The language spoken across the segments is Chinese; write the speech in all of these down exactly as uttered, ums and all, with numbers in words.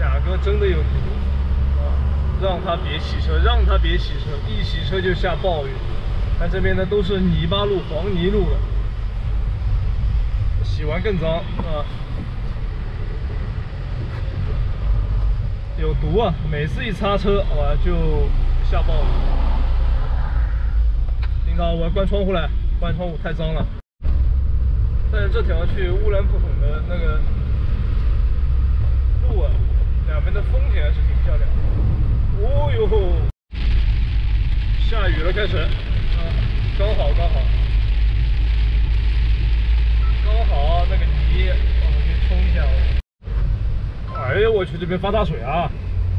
甲哥真的有毒啊！让他别骑车，让他别骑车，一骑车就下暴雨。但这边呢都是泥巴路、黄泥路了，洗完更脏啊！有毒啊！每次一擦车，哇就下暴雨。领导，我要关窗户了，关窗户太脏了。但是这条去乌兰布统的那个路啊，两边的风景还是挺漂亮的。哦呦，下雨了，开始，啊，刚好刚好，刚好那个泥，我们去冲一下。哎呀，我去，这边发大水啊！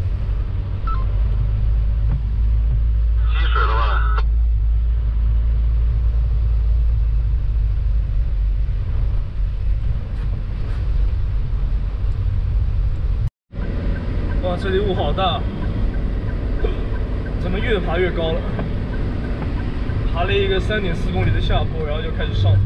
积水了吧？ 哇，这里雾好大，怎么越爬越高了？爬了一个三点四公里的下坡，然后就开始上坡。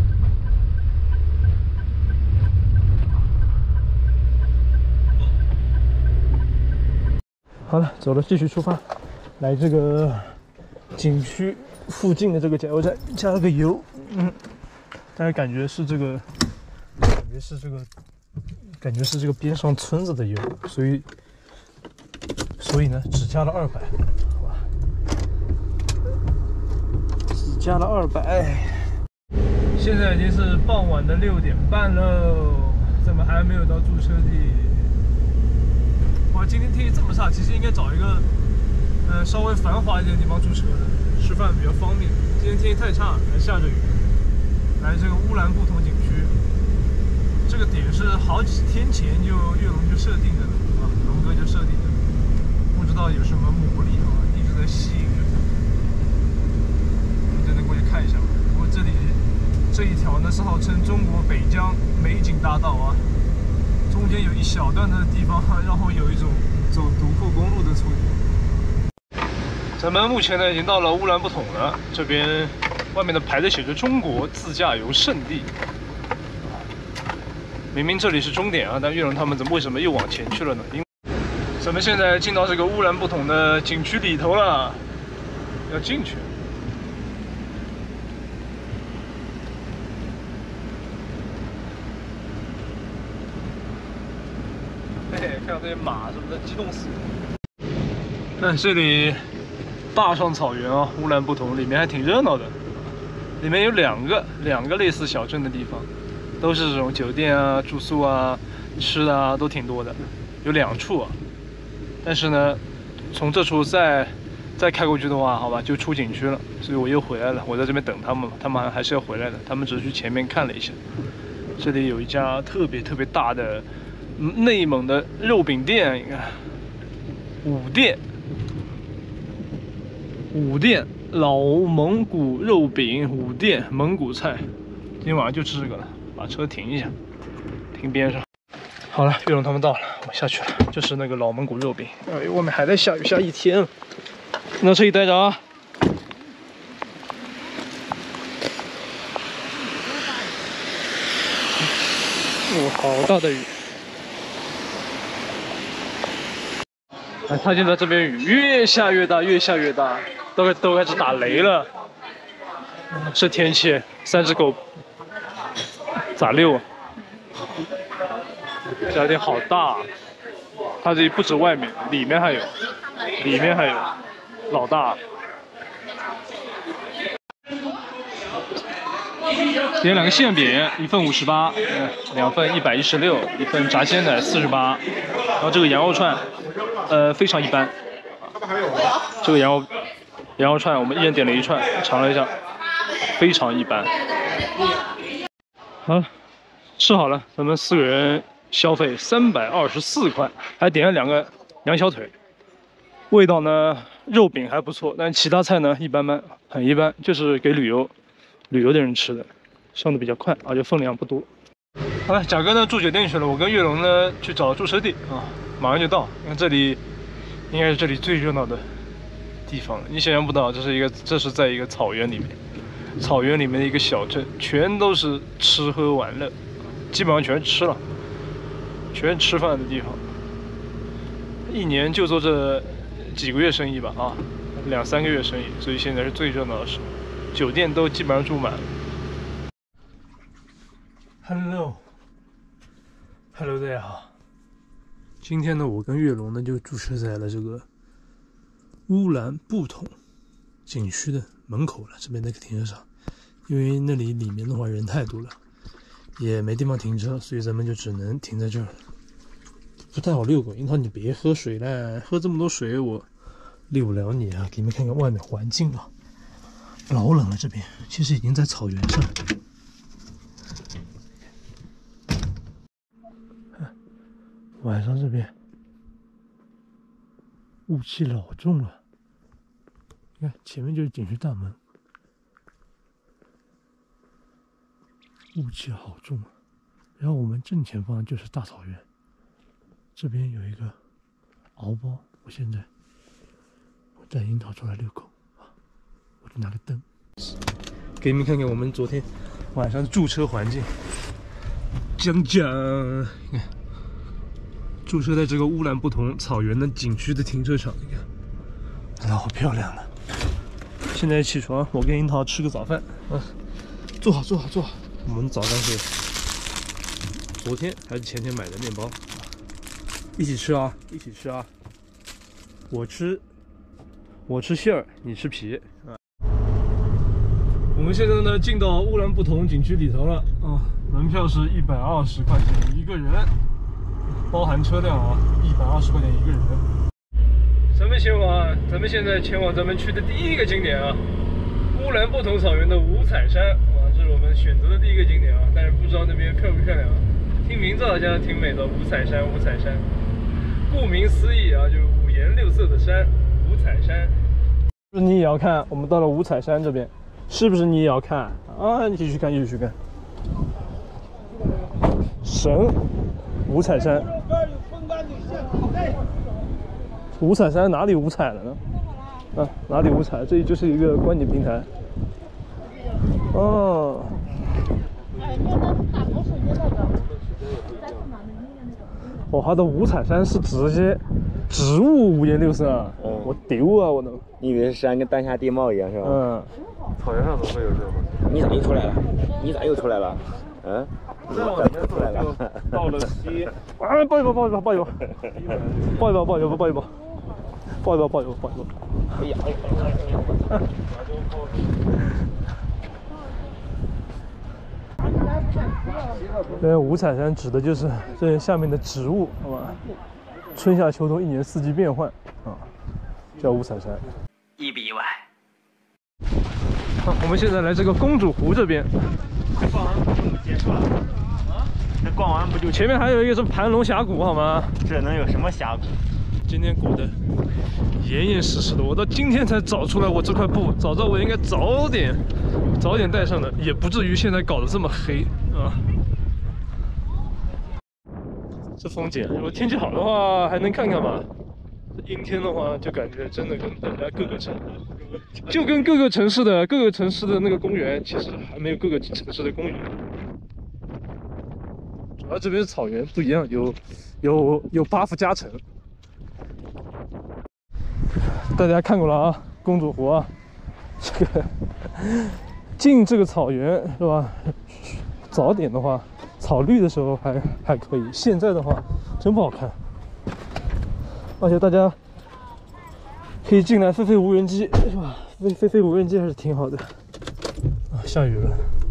好了，走了，继续出发，来这个景区附近的这个加油站加了个油，嗯，但是感觉是这个，感觉是这个，感觉是这个边上村子的油，所以。所以呢，只加了二百，好吧，只加了二百。现在已经是傍晚的六点半喽，怎么还没有到驻车地？哇，今天天气这么差，其实应该找一个，呃，稍微繁华一点的地方驻车的，吃饭比较方便。今天天气太差，还下着雨。来这个乌兰布统景区，这个点是好几天前就岳龙就设定的了啊，龙哥就设定的。不知道有什么魔力啊，一直在吸引人。我们真的过去看一下吧。不过这里这一条呢是号称中国北疆美景大道啊，中间有一小段的地方让我有一种走独库公路的错觉。咱们目前呢已经到了乌兰布统了，这边外面的牌子写着中国自驾游圣地。明明这里是终点啊，但岳龙他们怎么为什么又往前去了呢？因咱们现在进到这个乌兰布统的景区里头了，要进去。嘿嘿，看到这些马什么的，激动死了。看这里大上草原啊，乌兰布统里面还挺热闹的，里面有两个两个类似小镇的地方，都是这种酒店啊、住宿啊、吃的啊，都挺多的，有两处啊。但是呢，从这处再再开过去的话，好吧，就出景区了，所以我又回来了。我在这边等他们，他们还是要回来的。他们只是去前面看了一下，这里有一家特别特别大的内蒙的肉饼店，你看，五店，五店老蒙古肉饼，五店蒙古菜，今天晚上就吃这个了。把车停一下，停边上。好了，岳龙他们到了，我下去了。就是那个老蒙古肉饼。哎，外面还在下雨，下一天了。那车里待着啊。哇，好大的雨！哎，他现在这边雨越下越大，越下越大，都都开始打雷了。这天气，三只狗咋溜啊？这家店好大，它这里不止外面，里面还有，里面还有，老大。点两个馅饼，一份五十八，两份一百一十六，一份炸鲜奶四十八，然后这个羊肉串，呃，非常一般。这个羊肉羊肉串我们一人点了一串，尝了一下，非常一般。好了，吃好了，咱们四个人消费三百二十四块，还点了两个羊小腿。味道呢，肉饼还不错，但其他菜呢一般般，很一般，就是给旅游旅游的人吃的，上的比较快，而且分量不多。好了，贾哥呢住酒店去了，我跟岳龙呢去找驻车地啊，马上就到。你看这里，应该是这里最热闹的地方了。你想象不到，这是一个，这是在一个草原里面，草原里面的一个小镇，全都是吃喝玩乐，基本上全是吃了，全是吃饭的地方。 一年就做这几个月生意吧，啊，两三个月生意，所以现在是最热闹的时候，酒店都基本上住满了。Hello，Hello 大家好。今天呢，我跟月龙呢就驻车在了这个乌兰布统景区的门口了，这边那个停车场，因为那里里面的话人太多了，也没地方停车，所以咱们就只能停在这儿。不太好遛狗，樱桃你别喝水了，喝这么多水我遛不了你啊！给你们看看外面环境啊，老冷了这边，其实已经在草原上。晚上这边雾气老重了，你看前面就是景区大门，雾气好重啊。然后我们正前方就是大草原，这边有一个敖包，我现在我带樱桃出来遛狗啊，我就拿个灯给你们看看我们昨天晚上的驻车环境。讲讲，你看。驻车在这个乌兰布统草原的景区的停车场，你看，老漂亮了。现在起床，我跟樱桃吃个早饭，啊，坐好，坐好，坐好。我们早上是昨天还是前天买的面包，一起吃啊，一起吃啊。我吃，我吃馅儿，你吃皮啊。我们现在呢进到乌兰布统景区里头了啊，门票是一百二十块钱一个人。包含车辆啊，一百二十块钱一个人。咱们前往，咱们现在前往咱们去的第一个景点啊，乌兰布统草原的五彩山啊，这是我们选择的第一个景点啊。但是不知道那边漂不漂亮啊？听名字好像挺美的，五彩山，五彩山。顾名思义啊，就是五颜六色的山，五彩山。是不是你也要看？我们到了五彩山这边，是不是你也要看啊？你继续看，继续看。神。五彩山，五彩山哪里五彩了呢？啊，哪里五彩？这里就是一个观景平台。哦。哦，它的五彩山是直接植物五颜六色啊！嗯、我丢啊，我都。 你以为是山跟丹霞地貌一样是吧？ 嗯。草原上怎么会有这种？ 你咋又出来了？你咋又出来了？嗯？ 再往前走就到了西，啊，抱一抱，抱一抱，抱一抱，抱一抱，抱一抱，抱一抱，抱一抱，抱一抱，抱一抱。哎呀，哎呀！对，五彩山指的就是这下面的植物，好吧？春夏秋冬一年四季变换啊，叫五彩山。 一比一百。 好，我们现在来这个公主湖这边。 逛完不就结束了？啊？这逛完不就？ 前面还有一个是盘龙峡谷，好吗？ 这能有什么峡谷？ 今天裹得严严实实的，我到今天才找出来我这块布，早知道我应该早点早点带上的，也不至于现在搞得这么黑啊。这风景，如果天气好的话还能看看吧。阴天的话，就感觉真的跟大家各个城，就跟各个城市的各个城市的那个公园，其实还没有各个城市的公园。主要这边草原不一样，有有有 buff 加成。大家看过了啊，公主湖啊，这个进这个草原是吧？早点的话，草绿的时候还还可以，现在的话真不好看。而且大家可以进来飞飞无人机，是吧？飞飞飞无人机还是挺好的。啊，下雨了。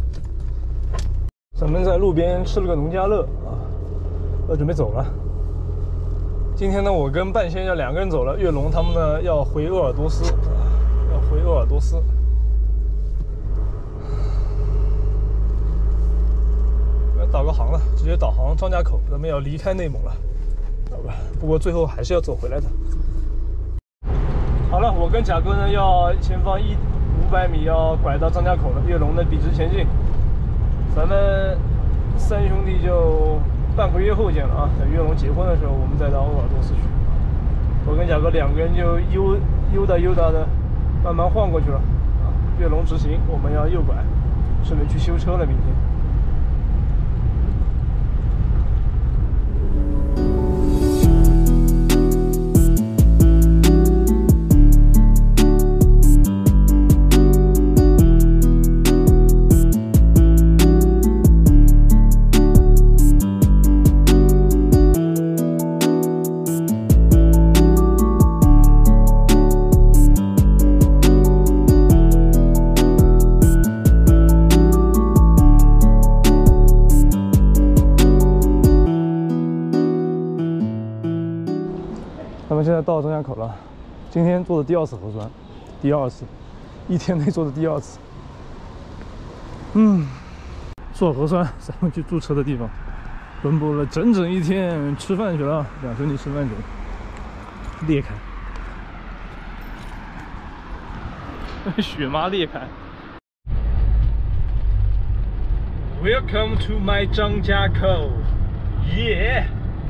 咱们在路边吃了个农家乐啊，要准备走了。今天呢，我跟半仙要两个人走了，月龙他们呢要回鄂尔多斯，啊、要回鄂尔多斯。要导个航了，直接导航张家口，咱们要离开内蒙了。不过最后还是要走回来的。好了，我跟贾哥呢要前方一五百米要拐到张家口了，月龙呢笔直前进。咱们三兄弟就半个月后见了啊！等月龙结婚的时候，我们再到鄂尔多斯去。我跟贾哥两个人就悠悠达悠达的慢慢晃过去了啊！月龙直行，我们要右拐，顺便去修车了，明天。 咱们现在到张家口了，今天做的第二次核酸，第二次，一天内做的第二次。嗯，做核酸，咱们去驻车的地方，奔波了整整一天，吃饭去了，两兄弟吃饭去了，裂开，雪妈裂开。Welcome to my 张家口，耶、yeah!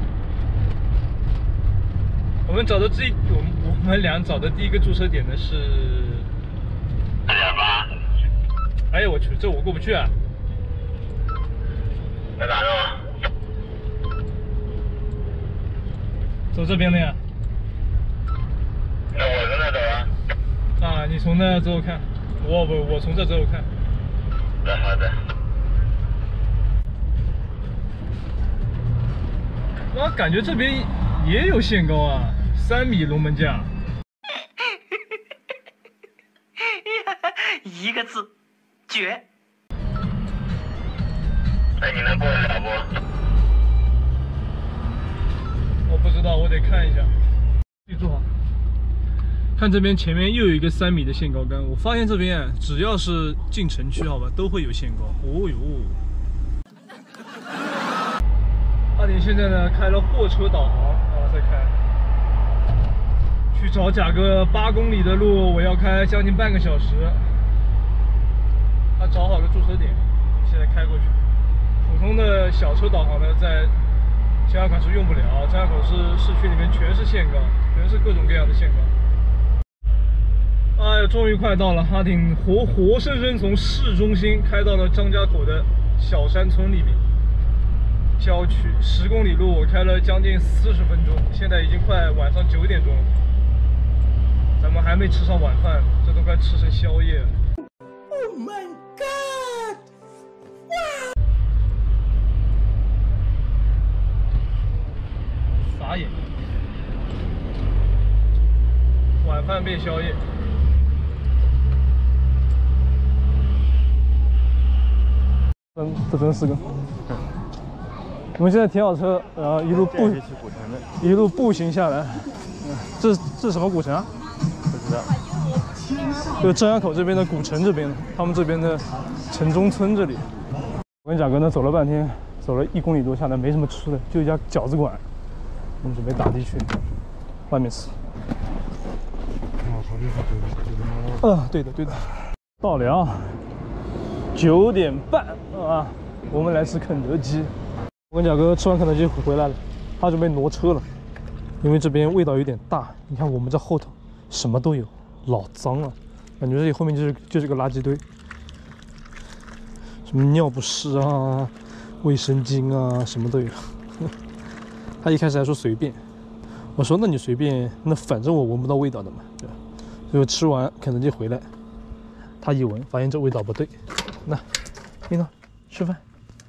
我们找的这我们我们俩找的第一个驻车点呢是二点八。 哎呀我去，这我过不去啊！ 在哪个？ 走这边的呀？ 那我从那走啊。 啊，你从那走看，我不，我从这走看。 那好的。 我感觉这边也有限高啊，三米龙门架。 一个字，绝。 哎，你能过得了不？ 我不知道，我得看一下。记住啊，看这边前面又有一个三米的限高杆。我发现这边只要是进城区，好吧，都会有限高。哦呦。阿典现在呢开了货车导航啊，在开。去找甲哥八公里的路，我要开将近半个小时。他找好了驻车点，现在开过去。普通的小车导航呢，在张家口是用不了，张家口是市区里面全是限高，全是各种各样的限高。哎呀，终于快到了！阿典活活生生从市中心开到了张家口的小山村里面。郊区十公里路，我开了将近四十分钟，现在已经快晚上九点钟了，咱们还没吃上晚饭，这都快吃成宵夜了。Oh my god！ 傻眼，晚饭变宵夜。嗯，这真是个。我们现在停好车，然后一路步一路步行下来。这这是什么古城啊？ 不知道。 就是张家口这边的古城这边的，他们这边的城中村这里。我跟贾哥呢走了半天，走了一公里多下来，没什么吃的，就一家饺子馆。我们准备打的去外面吃。啊，对的对的。到了啊，九点半啊，我们来吃肯德基。我跟贾哥吃完肯德基回来了，他准备挪车了，因为这边味道有点大。你看我们这后头什么都有，老脏了，感觉这里后面就是就是个垃圾堆，什么尿不湿啊、卫生巾啊，什么都有。他一开始还说随便，我说那你随便，那反正我闻不到味道的嘛，对吧？所以我吃完肯德基回来，他一闻发现这味道不对，那，领导吃饭。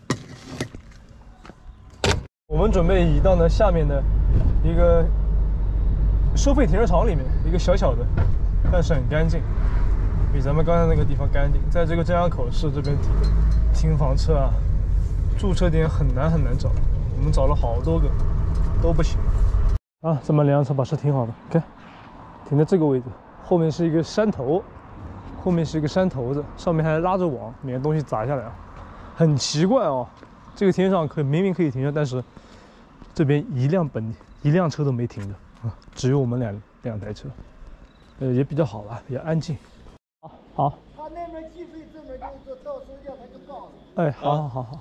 我们准备移到呢下面的一个收费停车场里面，一个小小的，但是很干净，比咱们刚才那个地方干净。在这个张家口市这边停停房车啊，驻车点很难很难找，我们找了好多个，都不行。啊，咱们两辆车把车停好了，看，停在这个位置，后面是一个山头，后面是一个山头子，上面还拉着网，免得东西砸下来啊。很奇怪哦，这个停车场可明明可以停车，但是这边一辆本一辆车都没停的啊，只有我们两两台车，呃，也比较好吧，也安静。好，好。 他那边计费这边就是到收价他就报了。 哎，好好好好。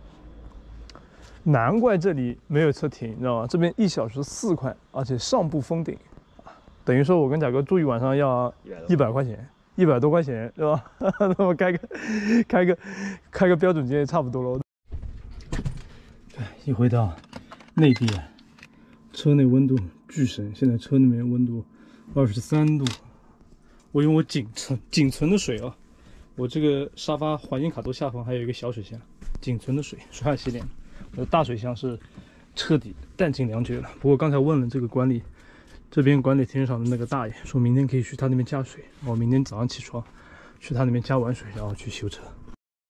难怪这里没有车停，你知道吗？这边一小时四块，而且上不封顶，等于说我跟贾哥住一晚上要一百块钱，一百多块钱是吧？那么开个开个开个标准间也差不多了。对，一回到内地啊，车内温度巨升，现在车里面温度二十三度。我用我仅存仅存的水啊，我这个沙发环境卡座下方还有一个小水箱，仅存的水，水下洗脸。我的大水箱是彻底弹尽粮绝了。不过刚才问了这个管理，这边管理停车场的那个大爷，说明天可以去他那边加水。我明天早上起床去他那边加完水，然后去修车。